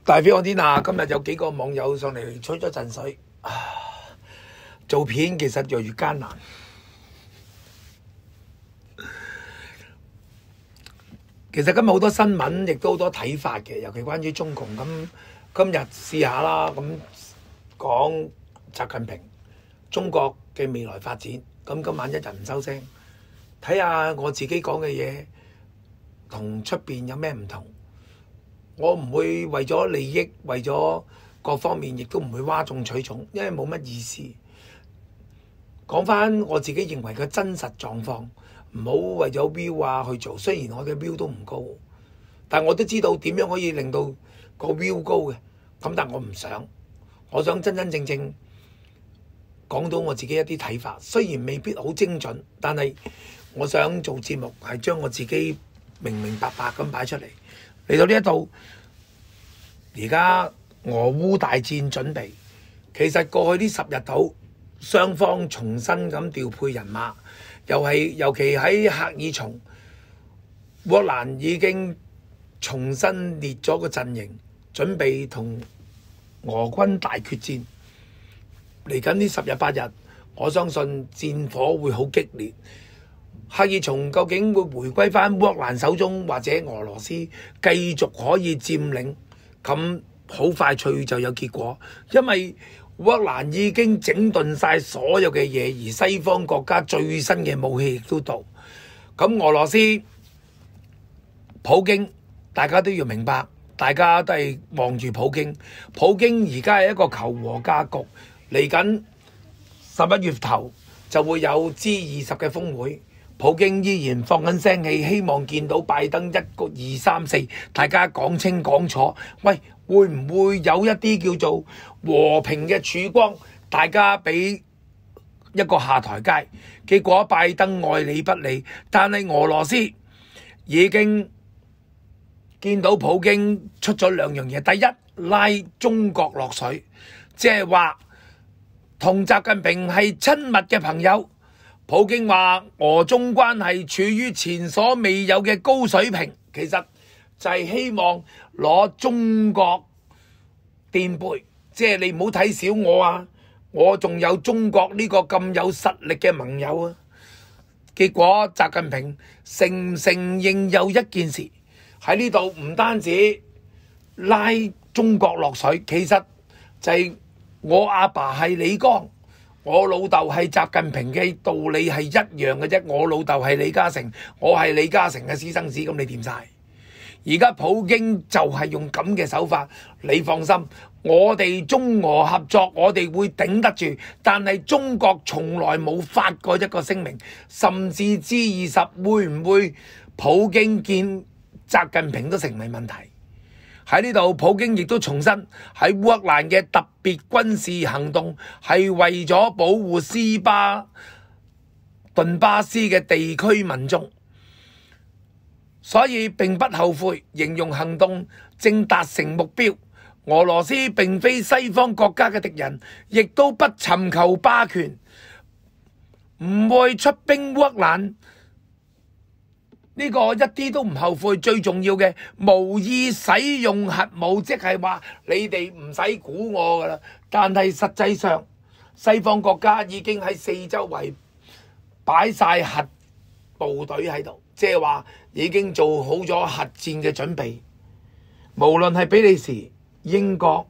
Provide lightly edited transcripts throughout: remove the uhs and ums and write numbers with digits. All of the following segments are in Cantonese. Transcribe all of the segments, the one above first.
大飛我天啊！今日有幾個網友上嚟吹咗陣水，做片其實越嚟越艱難。其實今日好多新聞，亦都好多睇法嘅，尤其關於中共。咁今日試下啦，咁講習近平中國嘅未來發展。咁今晚一日唔收聲，睇下我自己講嘅嘢同出邊有咩唔同。我唔會為咗利益，為咗各方面，亦都唔會嘩眾取寵，因為冇乜意思。講翻我自己認為嘅真實狀況，唔好為咗 view 啊去做。雖然我嘅 view 都唔高，但我都知道點樣可以令到個 view 高嘅。咁但我唔想，我想真真正正講到我自己一啲睇法。雖然未必好精準，但係我想做節目係將我自己明明白白咁擺出嚟。嚟到呢一度，而家俄烏大戰準備，其實過去呢10日度，雙方重新咁調配人馬，尤其喺赫爾松，烏克蘭已經重新列咗個陣營，準備同俄軍大決戰。嚟緊呢10日8日，我相信戰火會好激烈。赫爾松究竟會回歸翻烏克蘭手中，或者俄羅斯繼續可以佔領？咁好快脆就有結果，因為烏克蘭已經整頓晒所有嘅嘢，而西方國家最新嘅武器亦都到。咁俄羅斯普京，大家都要明白，大家都係望住普京。普京而家係一個求和格局，嚟緊11月頭就會有 G20 嘅峰會。普京依然放緊聲氣，希望見到拜登1、2、3、4，大家講清講楚。喂，會唔會有一啲叫做和平嘅曙光？大家俾一個下台階。結果拜登愛理不理，但係俄羅斯已經見到普京出咗2樣嘢。第一，拉中國落水，即係話同習近平係親密嘅朋友。普京話俄中關係處於前所未有嘅高水平，其實就係希望攞中國墊背，即係你唔好睇小我啊！我仲有中國呢個咁有實力嘅盟友啊！結果習近平承唔承認有一件事喺呢度，唔單止拉中國落水，其實就係我阿爸係李剛。我老豆係習近平嘅道理係一樣嘅啫。我老豆係李嘉誠，我係李嘉誠嘅私生子，咁你掂晒。而家普京就係用咁嘅手法，你放心，我哋中俄合作，我哋會頂得住。但係中國從來冇發過一個聲明，甚至 G20會唔會普京見習近平都成為問題。喺呢度，普京亦都重申喺烏克蘭嘅特別軍事行動係為咗保護頓巴斯嘅地區民眾，所以並不後悔，形容行動正達成目標。俄羅斯並非西方國家嘅敵人，亦都不尋求霸權，唔會出兵烏克蘭。呢個一啲都唔後悔，最重要嘅無意使用核武，即係話你哋唔使估我噶啦。但係實際上，西方國家已經喺四周圍擺晒核部隊喺度，即係話已經做好咗核戰嘅準備。無論係比利時、英國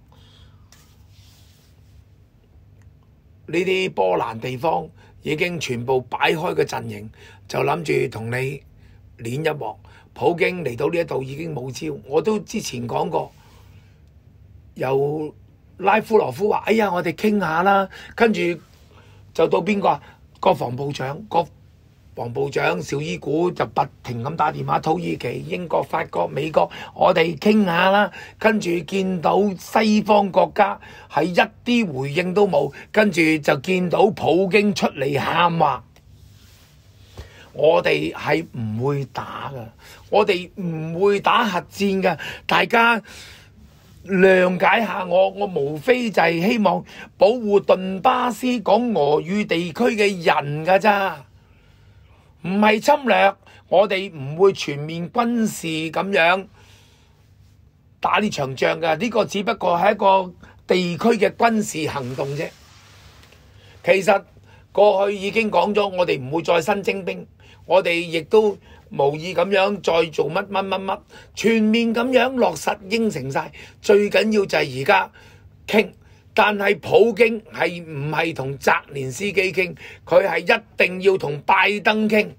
呢啲波蘭地方，已經全部擺開個陣營，就諗住同你練一鑊。普京嚟到呢一度已經冇招，我都之前講過，由拉夫羅夫話：哎呀，我哋傾下啦。跟住就到邊個啊？國防部長紹伊古就不停咁打電話，土耳其、英國、法國、美國，我哋傾下啦。跟住見到西方國家係一啲回應都冇，跟住就見到普京出嚟喊話：我哋係唔會打噶，我哋唔會打核戰噶。大家諒解下我無非就係希望保護頓巴斯講俄語地區嘅人噶咋，唔係侵略。我哋唔會全面軍事咁樣打呢場仗㗎，呢個只不過係一個地區嘅軍事行動啫。其實過去已經講咗，我哋唔會再新徵兵，我哋亦都無意咁樣再做乜，全面咁樣落實應承晒。最緊要就係而家傾，但係普京係唔係同澤連斯基傾，佢係一定要同拜登傾。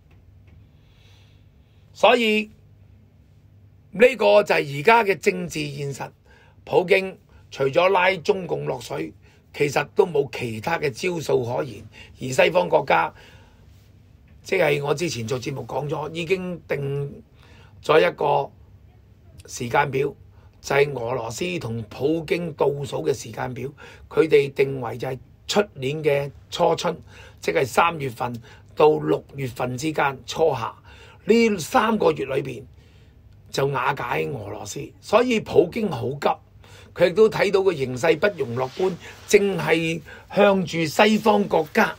所以呢個就係而家嘅政治現實。普京除咗拉中共落水，其實都冇其他嘅招數可言。而西方國家，即係我之前做節目講咗，已經定咗一個時間表，就係俄羅斯同普京倒數嘅時間表。佢哋定為就係出年嘅初春，即係3月份到6月份之間初夏，呢3個月裏邊就瓦解俄羅斯。所以普京好急，佢亦都睇到個形勢不容樂觀，正係向住西方國家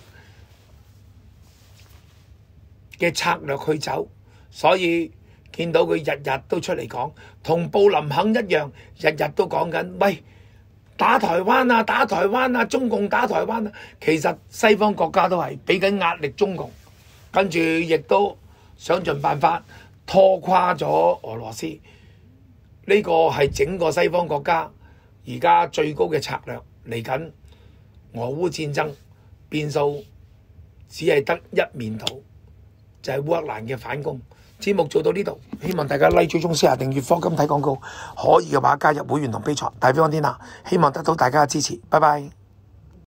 嘅策略去走。所以見到佢日日都出嚟講，同布林肯一樣，日日都講緊，喂，打台灣啊，打台灣啊，中共打台灣啊。其實西方國家都係俾緊壓力中共，跟住亦都想盡辦法拖垮咗俄羅斯。呢個係整個西方國家而家最高嘅策略。嚟緊俄烏戰爭變數只係得一面倒，就係烏克蘭嘅反攻。節目做到呢度，希望大家 like 追蹤 share 訂閱課金睇廣告，可以嘅話加入會員同 Patreon，大飛安天下，希望得到大家嘅支持。拜拜。